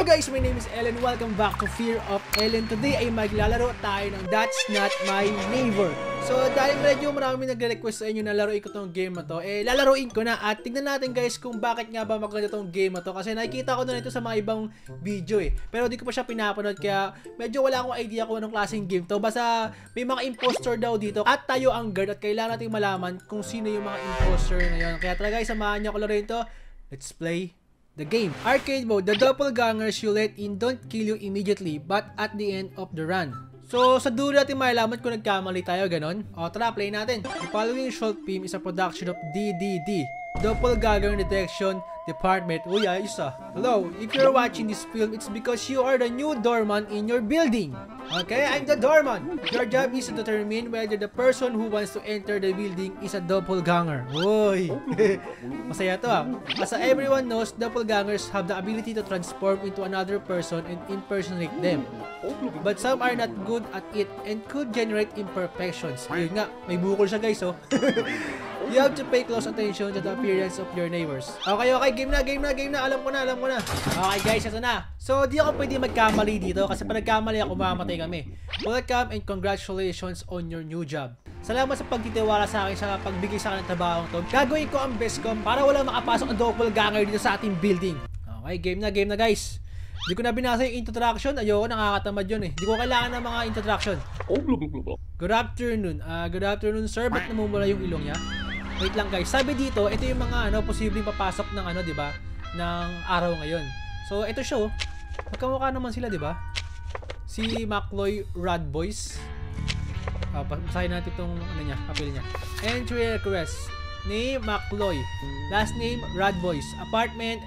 guys, my name is Ellen. Welcome back to Fear of Ellen. Today ay maglalaro tayo ng That's Not My Neighbor. So dahil medyo marami nagre-request sa inyo na laruin ko tong game na to, lalaruin ko na at tignan natin guys kung bakit nga ba maganda tong game na to. Kasi nakikita ko na ito sa mga ibang video pero di ko pa siya pinapanood kaya medyo wala akong idea kung anong klaseng game to. Basta may mga imposter daw dito at tayo ang guard at kailangan natin malaman kung sino yung mga imposter na yun. Kaya tara guys, samahan niyo ako laruin to. Let's play the game. Arcade mode. The doppelgangers you let in don't kill you immediately but at the end of the run. So, sa dulo natin malalaman kung nagkamali tayo, ganon. O, tara, play natin. The following short film is a production of DDD, Doppelganger Detection Department. Uy, ayos ah. Hello, if you're watching this film, it's because you are the new doorman in your building. Okay, I'm the doorman. Your job is to determine whether the person who wants to enter the building is a doppelganger. Uy, masaya to ah. As everyone knows, doppelgangers have the ability to transform into another person and impersonate them. But some are not good at it and could generate imperfections. Yun nga, may bukol siya guys oh. You have to pay close attention to the appearance of your neighbors. Okay, game na. Alam ko na. Okay guys, ito na. So, di ako pwede magkamali dito kasi pag nagkamali ako, mamatay kami. Welcome and congratulations on your new job. Salamat sa pagtitiwala sa akin sa pagbigay sa akin ng trabaho to. Gagawin ko ang best ko para walang makapasok ang doppelganger dito sa ating building. Okay, game na guys. Hindi ko na binasa yung introduction. Ayoko, nakakatamad yun eh. Hindi ko kailangan ng mga introduction. Good afternoon. Good afternoon sir. Ba't namumula yung ilong niya? Wait lang guys. Sabi dito, ito yung mga posibleng papasok ng di ba? Ng araw ngayon. So, ito siya oh. Magkamukha naman sila, di ba? Si McLoy Radboys. Basahin natin itong papel niya. Entry request. Name McLoy. Last name Radboys. Apartment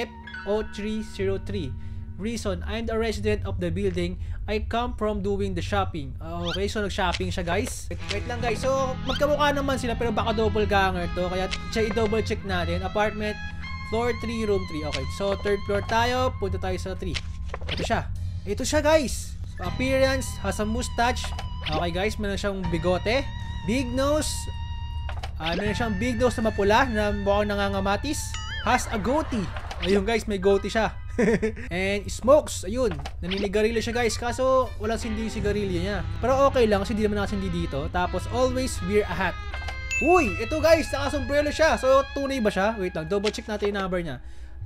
F0303. Reason, I'm the resident of the building. I come from doing the shopping. Okay, so nag-shopping siya guys. Wait lang guys. So, magkamukha naman sila pero baka doppelganger to. Kaya i-double check natin. Apartment, floor 3, room 3. Okay, so third floor tayo. Punta tayo sa 3. Ito siya guys. So, appearance, has a mustache. Okay guys, meron siyang bigote. Big nose. Meron siyang big nose na mapula na mukhang nangangamatis. Has a goatee. Ayun guys, may goatee siya. And smokes, ayun, naninigarilyo siya guys, kaso walang sindi yung sigarilyo niya. Pero okay lang kasi hindi naman nakasindi dito. Tapos always wear a hat. Uy, ito guys, nakasombrero siya. So tunay ba siya? Wait lang, double check natin yung number niya.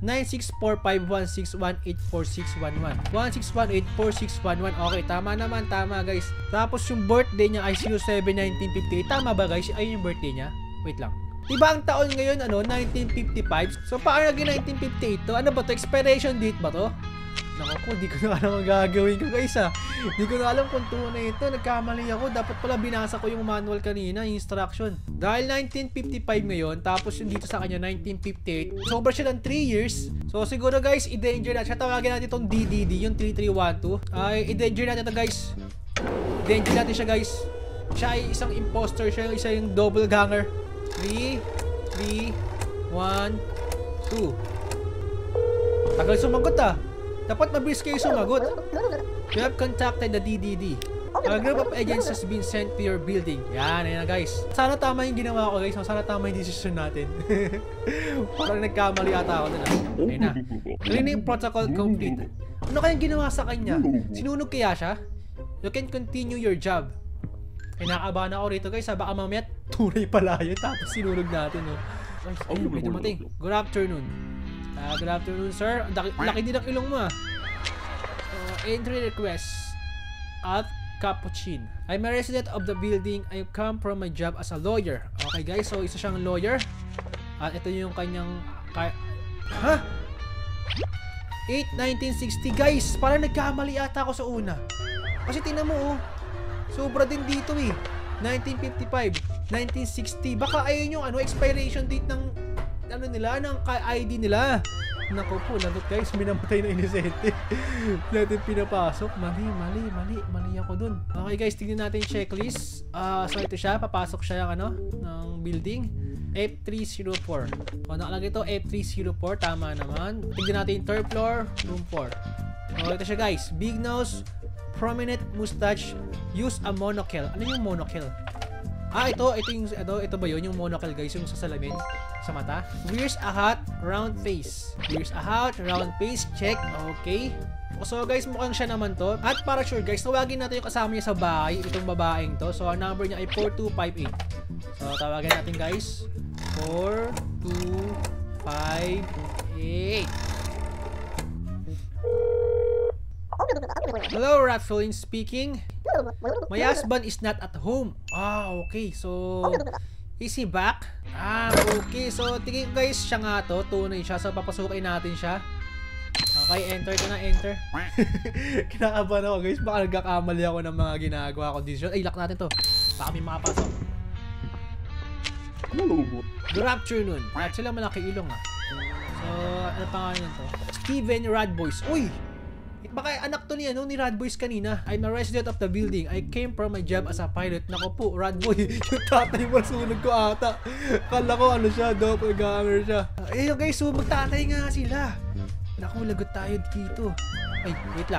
9645161846111 161846111. Okay, tama naman, tama guys. Tapos yung birthday niya ay 07-1958. Tama ba guys? Ayun yung birthday niya. Wait lang. Diba ang taon ngayon 1955? So paano naging 1958 to? Ano ba to? Expiration date ba to? Naku po, di ko na alam ang gagawin ko guys ha. Di ko na alam kung tunay ito. Nagkamali ako. Dapat pala binasa ko yung manual kanina, yung instruction. Dahil 1955 ngayon, tapos yung dito sa kanya 1958. Sobra siya ng 3 years. So siguro guys, i-danger natin siya. Tawagin natin itong DDD, yung 3312. Ay, i-danger natin ito guys. I-danger natin siya guys. Siya ay isang imposter. Siya yung isang doppelganger. 3, 1, 2. Tagal sumagot ah. Dapat mabilis kayo sumagot. You have contacted the DDD. A group of agents has been sent to your building. Yan, ayan na guys. Sana tama yung ginawa ko guys. Sana tama yung decision natin. Parang nagkamali ata ako dun ah. Ayun na. Cleaning protocol complete. Ano kayang ginawa sa kanya? Sinunog kaya siya? You can continue your job. Kinakabahan ako rito guys. Baka mamaya tunay pala yun. Tapos sinunog natin. Guys, may dumating. Good afternoon. Good afternoon sir. Laki din ang ilong mo ah. Entry request. At Capuchin. I'm a resident of the building. I come from my job as a lawyer. Okay guys, so isa siyang lawyer. At ito yung kanyang... Ha? 8-1960 guys. Parang nagkamali ata ako sa una. Kasi tingnan mo oh. Sobra din dito eh. 1955, 1960. Baka ayun yung expiration date ng nila, ng ID nila. Nako po, lagot guys, minamatay na inisente. Natin pinapasok. Mali ako dun. Okay guys, tignan natin yung checklist. So ito siya, papasok siya yung ng building. F304. O nakalagay ito, F304, tama naman. Tignan natin yung third floor, room 4. So ito siya guys, big nose, prominent mustache, use a monocle. Ano yung monocle? Ito ba yun? Yung monocle guys, yung sa salamin, sa mata. Wears a hat, round face. Wears a hat, round face, check. Okay. So guys, mukhang siya naman to. At para sure guys, tawagin natin yung kasama niya sa bahay, itong babaeng to. So ang number niya ay 4258. So tawagin natin guys. 4258. Hello, Rafflin speaking. My husband is not at home. Okay. So, is he back? Okay. So, tingin ko guys, siya nga to. Tunay siya. So, papasukin natin siya. Okay, enter ko na, enter. Kinakabahan ako guys. Baka nagkakamali ako ng mga ginagawa ko dito. Ay, lock natin to. Baka may makapasok. Good afternoon. At sila malaki ilong So, ano pangalan to? Steven Radboys. Uy! Baka anak to ni Radboys kanina. I'm a resident of the building. I came from my job as a pilot. Nako po, Radboy. Yung tatay mo sunog ko ata. Kala ko ano siya, doppelganger siya. Ayun guys, so magtatay nga sila. Naku, lagot tayo dito. Ay, wait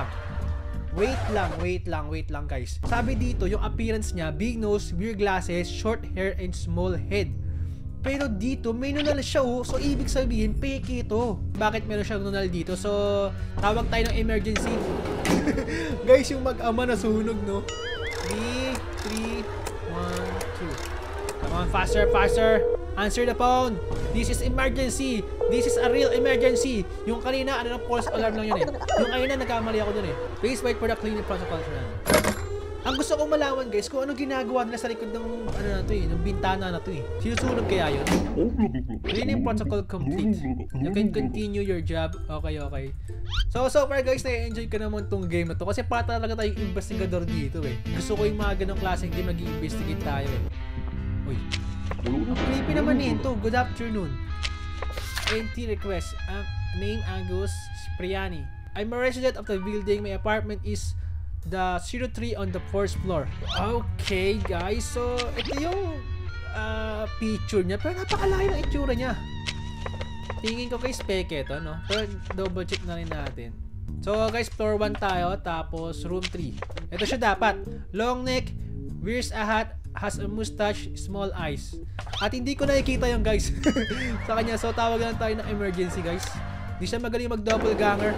lang guys. Sabi dito, yung appearance niya, big nose, beer glasses, short hair, and small head. Pero dito, may nunal siya So, ibig sabihin, peke ito. Bakit meron siyang nunal dito? So, tawag tayo ng emergency. Guys, yung mag-ama na sunog, no? 3, 2. Come on, faster. Answer the phone. This is emergency. This is a real emergency. Yung kanina, false alarm lang yun Yung kanina, nagkamali ako dun Please wait for the cleaning protocol. Ang gusto kong malaman guys, kung anong ginagawa nila sa likod ng ng bintana na to Sinusunog kaya yun? Cleaning protocol complete. You can continue your job. Okay. So far guys, na-enjoy ko naman tong game na to. Kasi para talaga tayong investigador dito Gusto ko yung mga ganong klaseng game, mag-i-investigate tayo Uy. Ang creepy naman nito. Good afternoon. NT request. Name Angus Cipriani. I'm a resident of the building. My apartment is the 03 on the 4th floor. Okay guys, so ito yung picture niya, pero napakalayo ng itsura niya. Tingin ko kay peke ito, no? Pero double check na rin natin. So guys, floor 1 tayo, tapos room 3. Ito siya dapat. Long neck, wears a hat, has a mustache, small eyes. At hindi ko nakikita yung guys sa kanya, so tawag lang tayo ng emergency guys. Hindi siya magaling mag-doppelganger.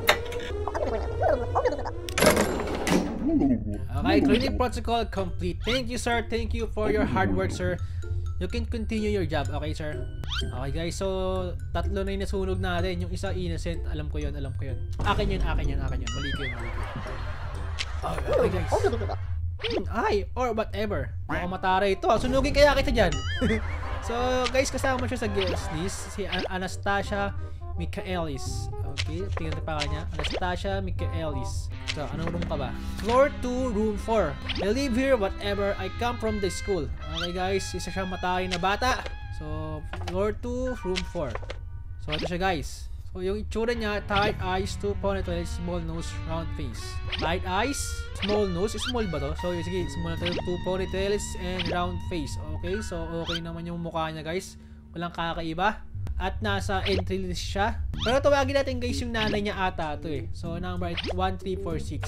Okay, cleaning protocol complete. Thank you sir, thank you for your hard work sir. You can continue your job. Okay sir. Okay guys, so tatlo na yung nasunog natin. Yung isa innocent, alam ko yun. Akin yun. Mali ko yun. Okay guys. Ay, or whatever. Baka matara ito. Sunugin kaya kita dyan. So guys, kasama siya sa guest list. Si Anastasia Michaelis. Okay, tingnan pa kanya. Anastasia Michaelis. So, anong room ka ba? Floor 2, room 4. I live here whatever I come from the school. Okay guys, isa siyang matay na bata. So, floor 2, room 4. So, ito siya guys. So, yung itsura niya, tight eyes, 2 ponytails, small nose, round face. Tight eyes, small nose. Small ba to? So, sige, small nose, 2 ponytails, and round face. Okay, so okay naman yung mukha niya guys. Walang kakaiba. At nasa entry list siya. Pero tawagin natin guys yung nanay niya ata ito So number 1346.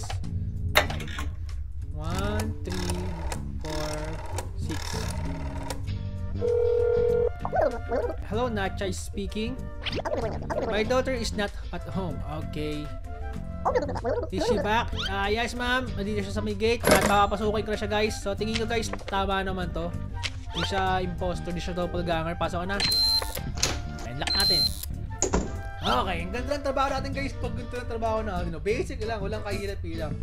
1346. Hello, Nacha speaking. My daughter is not at home. Okay. Is she back? Yes ma'am. Nandito siya sa may gate. At papasukin ko na siya guys. So tingin ko guys, tama naman to. Hindi siya impostor, hindi siya doppelganger. Pasok ka na. Lock natin. Okay, ang ganda ng trabaho natin guys. Pag ganito ng trabaho natin, basic lang, walang kahirap-hirap.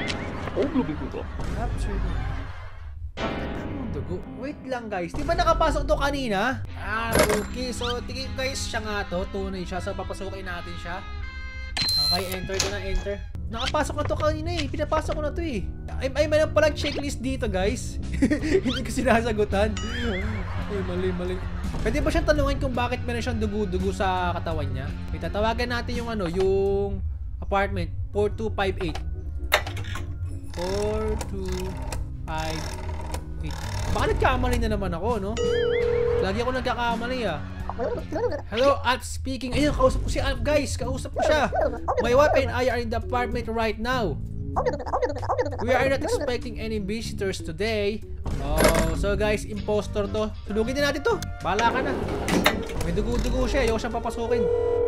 Capture mo. Dugo. Wait lang guys, di ba nakapasok to kanina? Okay, so tingin guys, siya nga to. Tunay siya, so papasukin natin siya. Okay, enter ko na, enter. Nakapasok na to kanina pinapasok ko na to Ay, mayroon palang checklist dito guys. Hindi ko sinasagutan. Ay, mali. Pwede ba siyang tanungin kung bakit meron siyang dugo-dugo sa katawan niya? Tatawagan natin yung yung apartment 4258. 4258. Baka nagkamali na naman ako, no? Lagi ako nagkakamali Hello, Alp speaking. Ayun, kausap ko si Alp guys. Kausap ko siya. My wife and I are in the apartment right now. We are not expecting any visitors today. Oh, so guys, impostor to. Sunugin din natin to. Bahala ka na. May dugo-dugo siya. Ayoko siyang papasukin.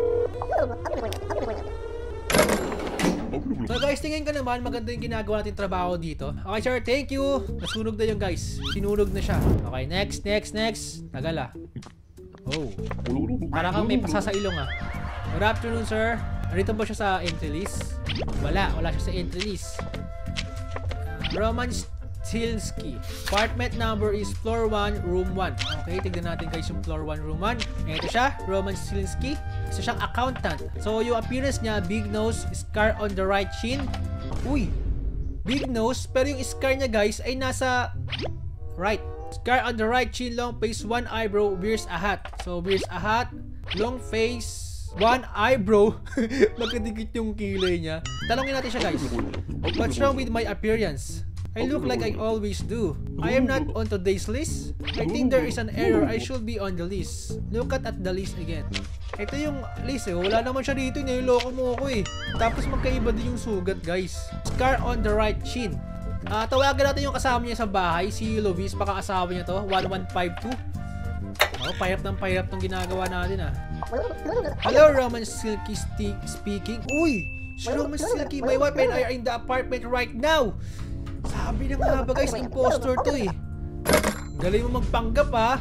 So guys, tingin ko naman maganda yung ginagawa natin trabaho dito. Okay sir, thank you. Nasunog na yung guys. Sinunog na siya. Okay, next. Tagal ah. Oh. Parang kang may pasa sa ilong ah. Good afternoon sir. Narito ba siya sa entry list? Wala siya sa entry list. Roman Stilsky. Apartment number is floor 1, room 1. Okay, tignan natin guys yung floor 1, room 1. Ito siya, Roman Stilsky. Isa siyang accountant. So, yung appearance niya, big nose, scar on the right chin. Uy! Big nose, pero yung scar niya guys ay nasa right. Scar on the right chin, long face, one eyebrow, wears a hat. So, wears a hat, long face, one eyebrow. Magkadikit yung kilay niya. Talongin natin siya guys. What's wrong with my appearance? I look like I always do. I am not on today's list. I think there is an error. I should be on the list. Look at the list again. Ito yung list eh. Wala naman siya dito. Niloloko mo ako eh. Tapos magkaiba din yung sugat guys. Scar on the right chin. Tawagan natin yung kasama niya sa bahay. Si Luis. Baka asawa niya to. 1152. Pahirap ng pahirap tong ginagawa natin ah. Hello, Roman Silky speaking. Uy! Si Roman Silky, my wife and I are in the apartment right now. Sabi na nga ba guys, impostor to eh. Ang galing mo magpanggap ha.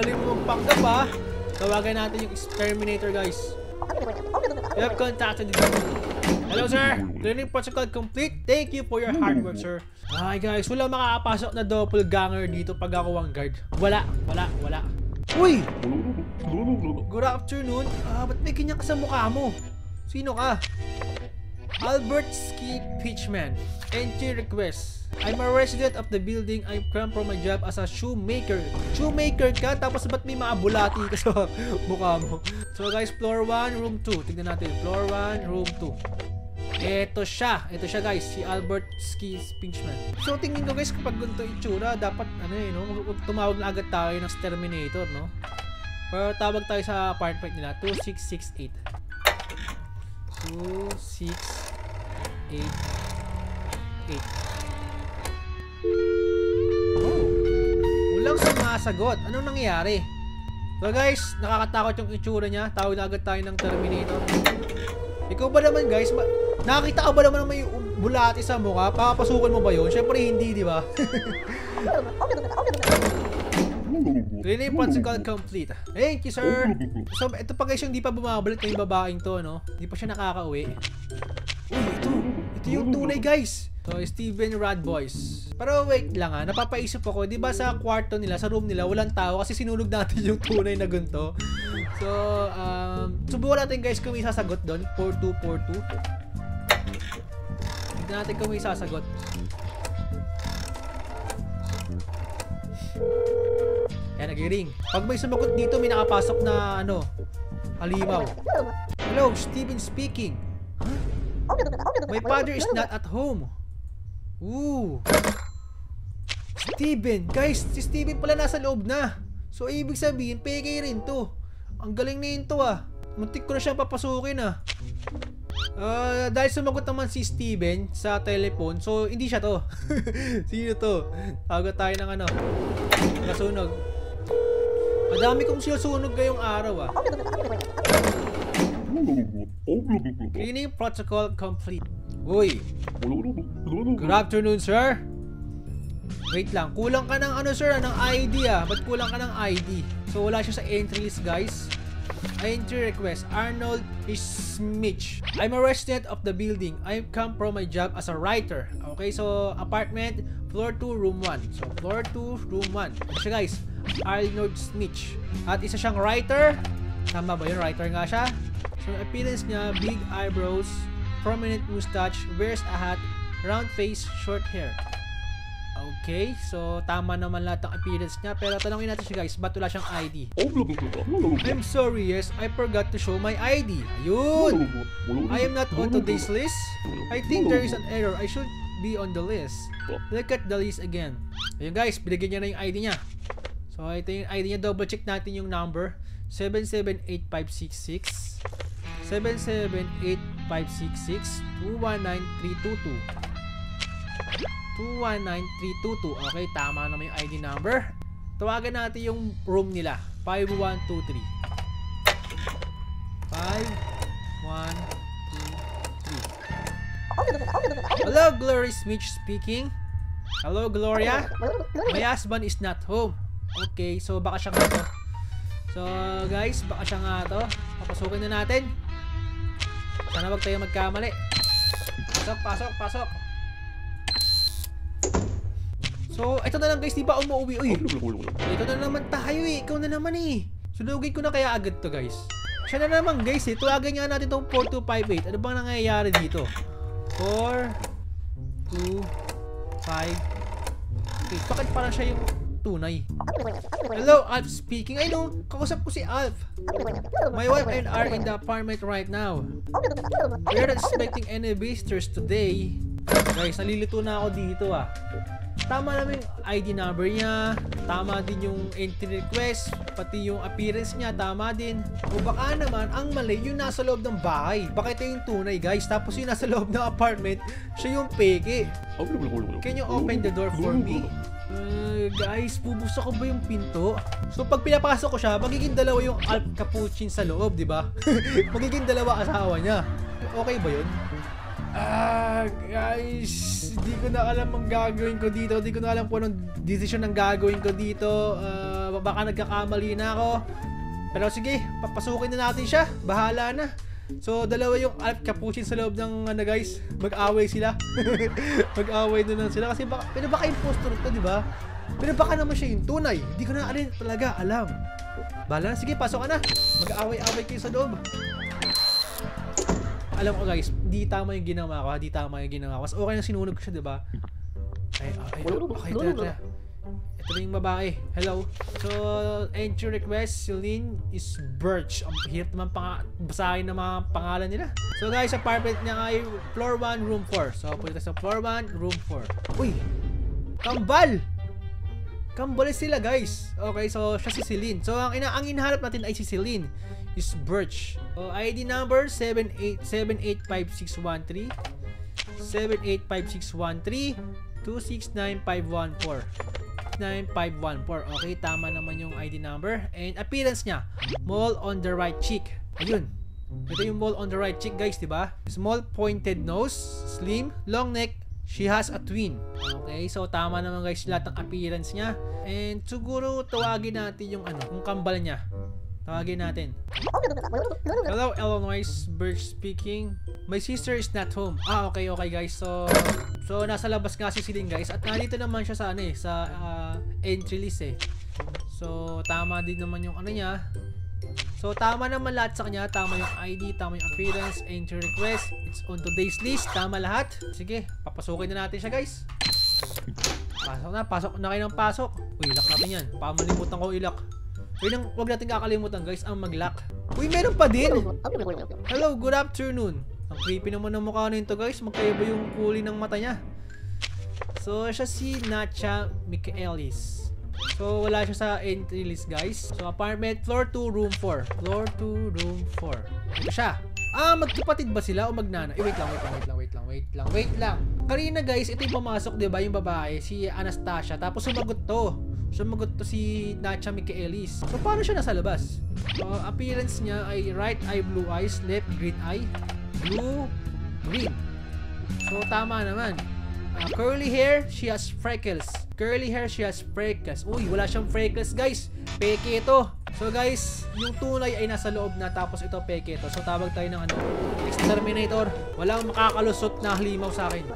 Tawagan natin yung exterminator guys. You have contacted the Hello sir, cleaning protocol complete. Thank you for your hard work sir. Ay guys, wala makakapasok na doppelganger dito pag ako ang guard. Wala. Uy! Good afternoon. Ba't may ganyan ka sa mukha mo? Sino ka? Albert Ski Pitchman. Entry request. I'm a resident of the building. I'm come from my job as a shoemaker. Shoemaker ka? Tapos ba't may mga bulati ka sa mukha mo? So guys, floor 1, room 2. Tignan natin. Floor 1, room 2. Ito siya guys, si Albert Ski Pitchman. So tingin ko guys, kapag ganito itsura, dapat tumawag na agad tayo ng exterminator, no? Pero tawag tayo sa apartment nila, 2668. 2688. Walang sumasagot. Anong nangyayari? So guys, nakakatakot yung itsura niya. Tawag na agad tayo ng Terminator. Ikaw ba naman guys, nakakita ka ba naman may bulati sa mukha? Papasukan mo ba yun? Syempre hindi, di ba? Cleaning protocol complete. Thank you sir. So ito pa guys yung di pa bumabalik na yung babaeng to, no? Di pa siya nakakauwi. Uy, ito yung tunay guys. So, Steven Radboys. Pero wait lang ha, napapaisip ako, di ba sa kwarto nila, sa room nila, walang tao kasi sinunog natin yung tunay na gunto. So, subukan natin guys kung may sasagot doon. 4242. Tignan natin kung may sasagot. Yan, nag-ring. Pag may sumagot dito, may nakapasok na halimaw. Hello, Steven speaking. Huh? My father is not at home. Ooh. Steven. Guys, si Steven pala nasa loob na. So, ibig sabihin, peke rin to. Ang galing na yun to ah. Muntik ko na siyang papasukin ah. Dahil sumagot naman si Steven sa telephone, so hindi siya to. Sino to? Tawag tayo ng nasunog. Madami kong sinusunog ngayong araw ah. Cleaning protocol complete. Uy. Good afternoon, sir. Wait lang. Kulang ka ng sir, ng ID ah. Ba't kulang ka ng ID? So, wala siya sa entry list, guys. Entry request. Arnold Smith. I'm a resident of the building. I come from my job as a writer. Okay, so, apartment, floor 2, room 1. So, floor 2, room 1. So, guys, Arnold Smith. At isa siyang writer. Tama ba yun? Writer nga siya. So, appearance niya, big eyebrows, prominent mustache, wears a hat, round face, short hair. Okay, so tama naman lahat ng appearance niya. Pero tanongin natin siya guys, ba't wala siyang ID? I'm sorry, yes, I forgot to show my ID. Ayun! I am not on today's list. I think there is an error. I should be on the list. Look at the list again. Ayun guys, binigyan niya na yung ID niya. So ito yung ID niya, double check natin yung number. 778566 778566 219322. 219322. Okay, tama naman yung ID number. Tawagan natin yung room nila. 5123. 5123. Hello, Glory Smith speaking. Hello, Gloria. My husband is not home. Okay, so baka siya nga to. So, guys, baka siya nga to. Papasukin na natin. Sana wag tayo magkamali. Pasok, pasok, pasok. So, ito na lang guys, di ba umuwi? Uy, ito na naman tayo eh. Ikaw na naman eh. Sunugin ko na kaya agad to guys. Siya na naman guys eh. Tuwagan nga natin itong 4258. Ano bang nangyayari dito? 4, 2, 5. Okay, bakit parang siya yung tunay? Hello, Alf speaking. I know, kausap ko si Alf. My wife and I are in the apartment right now. We are not expecting any visitors today. Guys, nalilito na ako dito ah. Tama naman yung ID number niya, tama din yung entry request, pati yung appearance niya, tama din. O baka naman, ang mali, yung nasa loob ng bahay. Baka ito yung tunay guys, tapos yung nasa loob ng apartment, siya yung peke. Can you open the door for me? Guys, bubuksan ko ba yung pinto? So pag pinapasok ko siya, magiging dalawa yung Alf Capuchin sa loob, di ba? Magiging dalawa asawa niya. Okay ba yun? Guys, hindi ko na alam ang gagawin ko dito. Hindi ko na alam kung anong decision ang gagawin ko dito. Baka nagkakamali na ako. Pero sige, papasukin na natin siya. Bahala na. So, dalawa yung Alf Capuchin sa loob ng guys. Mag-away sila. Mag-away na lang sila. Kasi baka impostor to, di ba? Pero baka naman siya yung tunay. Hindi ko na talaga alam. Bahala na. Sige, pasok ka na. Mag-away-away kayo sa loob. Alam ko guys, hindi tama yung ginawa ko. Hindi tama yung ginawa ko. Mas okay na sinunog ko siya, diba? Okay, tara. Ito na yung babae. Hello. So, entry request, Celine is Birch. Ang hirap naman basahin ng mga pangalan nila. So guys, apartment niya ay floor 1, room 4. So, punta sa floor 1, room 4. Uy! Kambal! Kambal sila guys. Okay, so siya si Celine. So, ang hinahanap natin ay si Celine is Birch. So, ID number 785613 785613 269514 9514. Okay, tama naman yung ID number. And appearance niya, mole on the right cheek. Ayun. Ito yung mole on the right cheek guys, diba? Small pointed nose, slim, long neck. She has a twin. Okay, so tama naman guys lahat ng appearance niya. And siguro tawagin natin yung yung kambal niya. Tawagin natin. Hello, Illinois Birch speaking. My sister is not home. Okay guys. So nasa labas nga si Celine guys. At nandito naman siya sa sa entry list eh. So tama din naman yung niya. So tama naman lahat sa kanya. Tama yung ID, tama yung appearance, entry request. It's on today's list. Tama lahat. Sige, papasukin na natin siya guys. Pasok na kayo ng pasok. Uy, lock natin yan. Pamalimutan ko i-lock. Huwag natin kakalimutan guys ang mag-lock. Uy, meron pa din. Hello, good afternoon. Ang creepy naman ng mukha nito guys. Magkaiba yung kulay ng mata niya. So, siya si Nacha Michaelis. So, wala siya sa entry list guys. So, apartment floor 2, room 4. Floor 2, room 4. Ito siya. Magkapatid ba sila o magnana? Wait lang. Kanina guys, ito yung pumasok, diba? Yung babae, si Anastasia. Tapos sumagot to si Nacha Michaelis. So, paano siya nasa labas? Appearance niya ay right eye, blue eyes, left green eye, blue, green. So, tama naman. Curly hair, she has freckles. Uy, wala siyang freckles guys. Peke ito. So guys, yung tunay ay nasa loob na, tapos ito peke ito. So tawag tayo ng exterminator. Walang makakalusot na halimaw sa akin.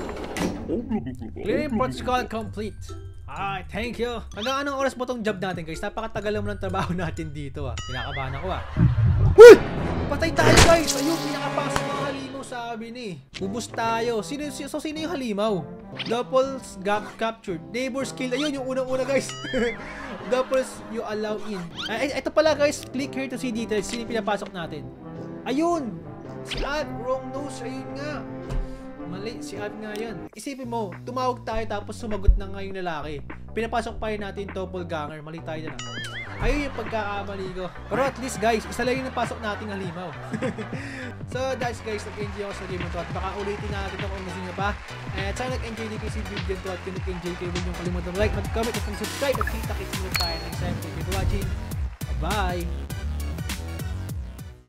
Clearing protocol complete. Thank you. Hanggang anong oras mo tong job natin guys? Napakatagal naman ng trabaho natin dito Kinakabahan ako Uy! Patay tayo guys! Ayun, pinakapasok ng halimaw sabi ni. Ubus tayo. Sino yung halimaw? Doppels captured. Neighbors killed. Ayun, yung unang-una guys. Doppels you allow in. Ito pala guys. Click here to see details. Sino yung pinapasok natin? Ayun! Si Alf. Wrong nose. Ayun nga. Mali. Si Alf nga yan. Isipin mo, tumawag tayo tapos sumagot na nga yung lalaki. pinapasok pa rin natin doppelganger. Mali tayo na. Ayun yung pagkakamali ko. Pero at least guys, isa lang yung napasok nating halimaw. So that's guys, nag-enjoy ako sa game na to at baka ulitin natin ito kung gusto nyo pa. At sana nag-enjoy din kayo sa video to at kung nag-enjoy kayo, huwag nyo kalimutan like, mag-comment at mag-subscribe at kita-kits mo tayo next time. Thank you for watching. Bye!